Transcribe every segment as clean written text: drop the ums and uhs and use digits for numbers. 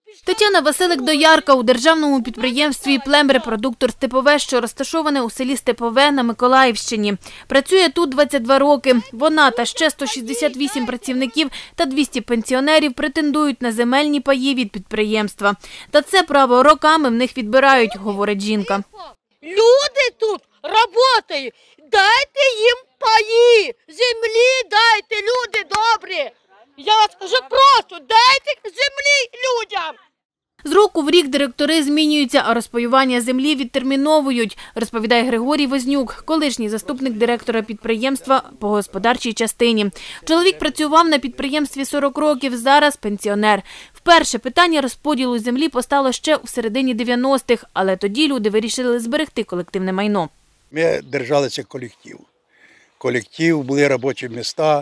Тетяна Василик-Доярка у державному підприємстві «Племрепродуктор Степове», що розташоване у селі Степове на Миколаївщині. Працює тут 22 роки. Вона та ще 168 працівників та 200 пенсіонерів претендують на земельні паї від підприємства. Та це право роками в них відбирають, говорить жінка. Люди тут працюють, дайте їм паї, землі дайте, люди добрі. Я вас кажу просто, дайте землі людям. З року в рік директори змінюються, а розпаювання землі відтерміновують, розповідає Григорій Вознюк, колишній заступник директора підприємства по господарчій частині. Чоловік працював на підприємстві 40 років, зараз пенсіонер. Вперше питання розподілу землі постало ще у середині 90-х, але тоді люди вирішили зберегти колективне майно. Ми держалися колектив. Колектив, були робочі міста,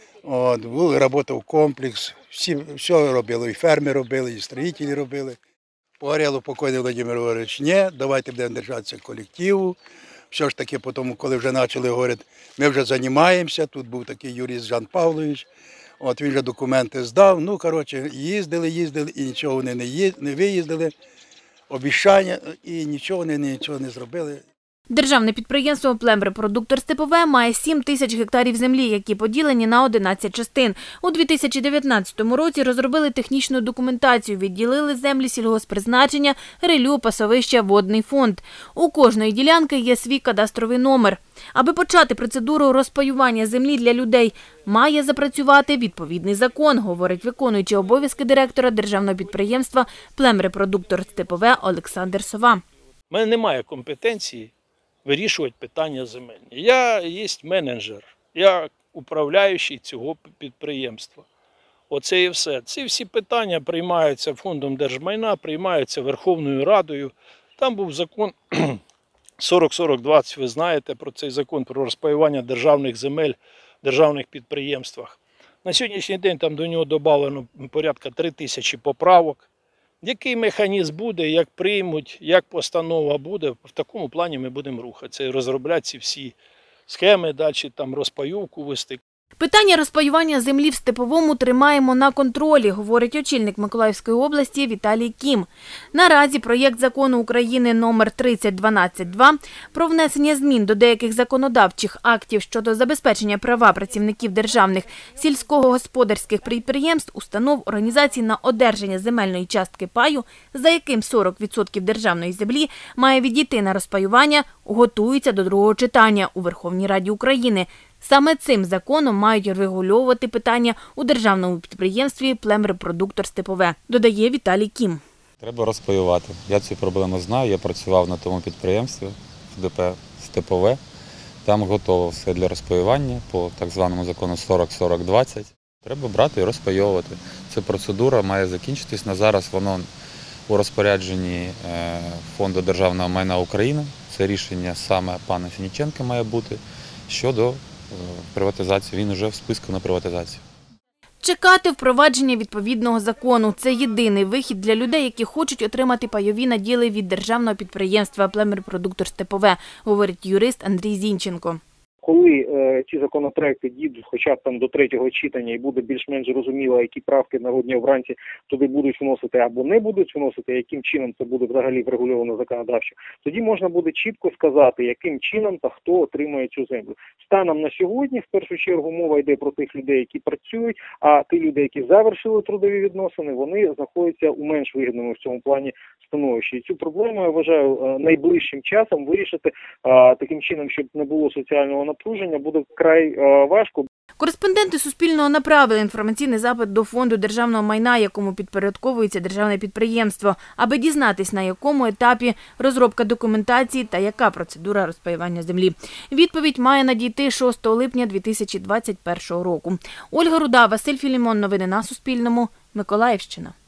були робота в комплекс, все робили, і ферми робили, і строїтелі робили. Погоріло покойний Володимир Ігорович, ні, давайте будемо держатися колективу. Все ж таки, потім, коли вже почали говорити, ми вже займаємося, тут був такий юрист Жан Павлович, він вже документи здав, їздили і нічого вони не виїздили, обіцяння і нічого не зробили. Державне підприємство «Племрепродуктор Степове» має 7 тисяч гектарів землі, які поділені на 11 частин. У 2019 році розробили технічну документацію, відділили землі сільгосппризначення, релю, пасовища, водний фонд. У кожної ділянки є свій кадастровий номер. Аби почати процедуру розпаювання землі для людей, має запрацювати відповідний закон, говорить виконуючий обов'язки директора державного підприємства «Племрепродуктор Степове» Олександр Сова. У мене немає компетенції вирішувати питання земельні. Я є менеджер, я управляючий цього підприємства. Оце і все. Ці всі питання приймаються Фондом держмайна, приймаються Верховною Радою. Там був закон 40-40-20, ви знаєте про цей закон, про розпаювання державних земель в державних підприємствах. На сьогоднішній день там до нього додано порядка 3000 поправок. Який механізм буде, як приймуть, як постанова буде, в такому плані ми будемо рухатися і розробляти ці всі схеми, далі там розпаювку вести. Питання розпаювання землі в Степовому тримаємо на контролі, говорить очільник Миколаївської області Віталій Кім. Наразі проєкт закону України номер 3012-2 про внесення змін до деяких законодавчих актів щодо забезпечення права працівників державних сільськогосподарських підприємств, установ, організацій на одержання земельної частки паю, за яким 40% державної землі має відійти на розпаювання, готується до другого читання у Верховній Раді України. Саме цим законом мають регулювати питання у державному підприємстві «Племрепродуктор Степове», додає Віталій Кім. Треба розпаювати. Я цю проблему знаю, я працював на тому підприємстві в ДП «Степове». Там готово все для розпаювання по так званому закону 40-40-20. Треба брати і розпаювати. Ця процедура має закінчитись. На зараз воно у розпорядженні Фонду державного майна України. Це рішення саме пана Фініченка має бути щодо приватизації. Він вже в списку на приватизацію. Чекати впровадження відповідного закону – це єдиний вихід для людей, які хочуть отримати пайові наділи від державного підприємства «Племрепродуктор Степове», говорить юрист Андрій Зінченко. Коли ці законопроекти дійдуть хоча б там до третього читання і буде більш-менш зрозуміло, які правки народні обранці туди будуть вносити або не будуть вносити, яким чином це буде взагалі врегульовано законодавчо, тоді можна буде чітко сказати, яким чином та хто отримує цю землю. Станом на сьогодні, в першу чергу, мова йде про тих людей, які працюють, а ті люди, які завершили трудові відносини, вони знаходяться у менш вигідному в цьому плані становищі. І цю проблему, я вважаю, найближчим часом вирішити таким чином, щоб не було соціального напруження, буде вкрай важко. Кореспонденти Суспільного направили інформаційний запит до Фонду державного майна, якому підпорядковується державне підприємство, аби дізнатись, на якому етапі розробка документації та яка процедура розпаювання землі. Відповідь має надійти 6 липня 2021 року. Ольга Руда, Василь Філімон. Новини на Суспільному. Миколаївщина.